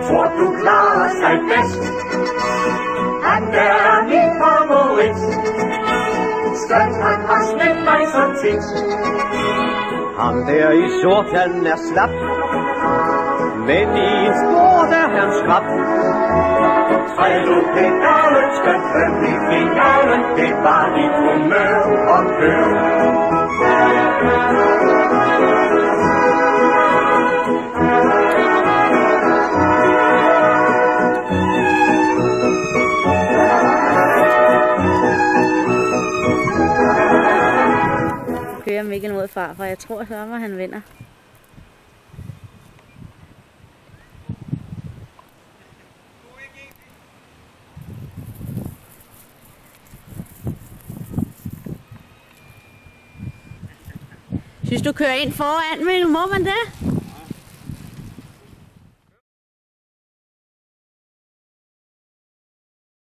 tror du klarer sig bedst. Han er min favorit. Skønt han har smidt mig så tit. Ham der i sort, han er slap, men i en sport er han skrab. Træd du pedalen, skal frem i finalen. Det var dit humør og kør. Kører Mikkel mod far, for jeg tror så, at han vinder. Synes du kører ind foran, Mikkel? Må man det?